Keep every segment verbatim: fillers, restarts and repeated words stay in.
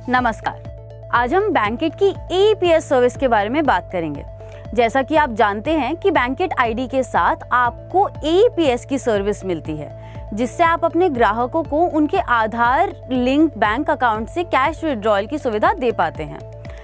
नमस्कार। आज हम बैंकेट की A E P S service के बारे में बात करेंगे। जैसा कि आप जानते हैं कि बैंकेट आईडी के साथ आपको ए ई पी एस की सर्विस मिलती है, जिससे आप अपने ग्राहकों को उनके आधार लिंक बैंक अकाउंट से कैश विड्रॉल की सुविधा दे पाते हैं।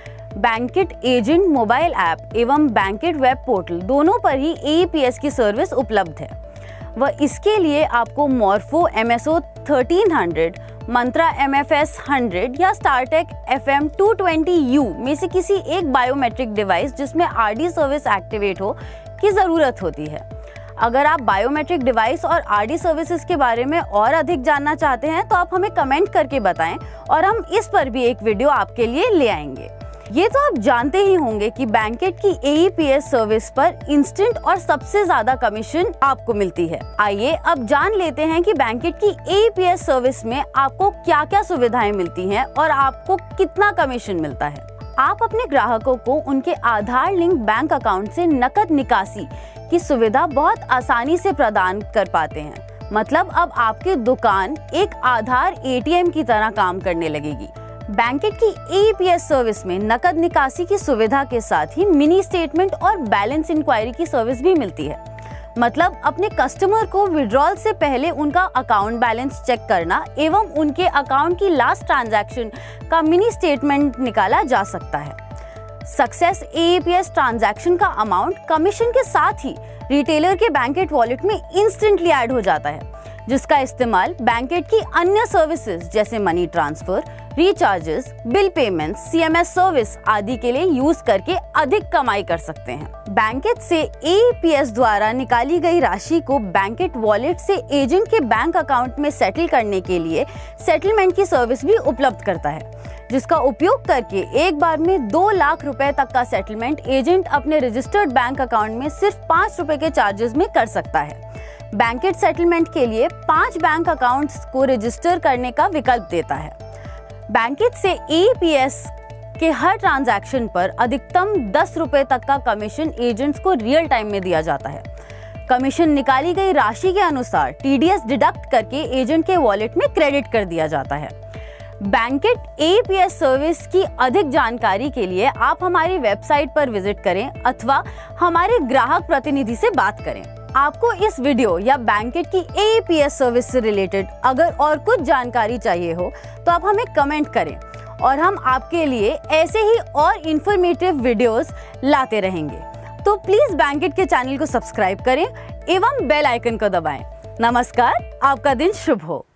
बैंकेट एजेंट मोबाइल ऐप एवं बैंकेट वेब पोर्टल दोनों पर ही ए ई पी एस की सर्विस उपलब्ध है। वह इसके लिए आपको Morpho M S O thirteen hundred, Mantra M F S hundred या Startek F M two twenty you में से किसी एक बायोमेट्रिक डिवाइस जिसमें आर डी सर्विस एक्टिवेट हो की ज़रूरत होती है। अगर आप बायोमेट्रिक डिवाइस और आर डी सर्विसेज के बारे में और अधिक जानना चाहते हैं तो आप हमें कमेंट करके बताएं और हम इस पर भी एक वीडियो आपके लिए ले आएंगे। ये तो आप जानते ही होंगे कि बैंकेट की A E P S service पर इंस्टेंट और सबसे ज्यादा कमीशन आपको मिलती है। आइए अब जान लेते हैं कि बैंकेट की A E P S service में आपको क्या क्या सुविधाएं मिलती हैं और आपको कितना कमीशन मिलता है। आप अपने ग्राहकों को उनके आधार लिंक बैंक अकाउंट से नकद निकासी की सुविधा बहुत आसानी से प्रदान कर पाते हैं। मतलब अब आपकी दुकान एक आधार ए टी एम की तरह काम करने लगेगी। बैंकेट की A E P S service में नकद निकासी की सुविधा के साथ ही मिनी स्टेटमेंट और बैलेंस इंक्वायरी की सर्विस भी मिलती है। मतलब अपने कस्टमर को विड्रॉल से पहले उनका अकाउंट बैलेंस चेक करना एवं उनके अकाउंट की लास्ट ट्रांजैक्शन का मिनी स्टेटमेंट निकाला जा सकता है। Success A E P S transaction का अमाउंट कमीशन के साथ ही रिटेलर के बैंकेट वॉलेट में इंस्टेंटली ऐड हो जाता है, जिसका इस्तेमाल बैंकेट की अन्य सर्विसेज जैसे money transfer, recharges, bill payment, C M S service आदि के लिए यूज करके अधिक कमाई कर सकते हैं। बैंकेट से ए ई पी एस द्वारा निकाली गई राशि को बैंकेट वॉलेट से एजेंट के बैंक अकाउंट में सेटल करने के लिए सेटलमेंट की सर्विस भी उपलब्ध करता है, जिसका उपयोग करके एक बार में दो लाख रुपए तक का सेटलमेंट एजेंट अपने रजिस्टर्ड बैंक अकाउंट में सिर्फ पाँच रुपए के चार्जेस में कर सकता है। बैंकेट सेटलमेंट के लिए पांच बैंक अकाउंट्स को रजिस्टर करने का विकल्प देता है। बैंकेट से ए ई पी एस के हर ट्रांजैक्शन पर अधिकतम दस रुपए तक का कमीशन एजेंट्स को रियल टाइम में दिया जाता है। कमीशन निकाली गई राशि के अनुसार टी डी एस डिडक्ट करके एजेंट के वॉलेट में क्रेडिट कर दिया जाता है। Bankit A E P S service की अधिक जानकारी के लिए आप हमारी वेबसाइट पर विजिट करें अथवा हमारे ग्राहक प्रतिनिधि से बात करें। आपको इस वीडियो या बैंकेट की A E P S service से रिलेटेड अगर और कुछ जानकारी चाहिए हो तो आप हमें कमेंट करें और हम आपके लिए ऐसे ही और इंफॉर्मेटिव वीडियोस लाते रहेंगे। तो प्लीज बैंकेट के चैनल को सब्सक्राइब करें एवं बेल आइकन को दबाएं। नमस्कार, आपका दिन शुभ हो।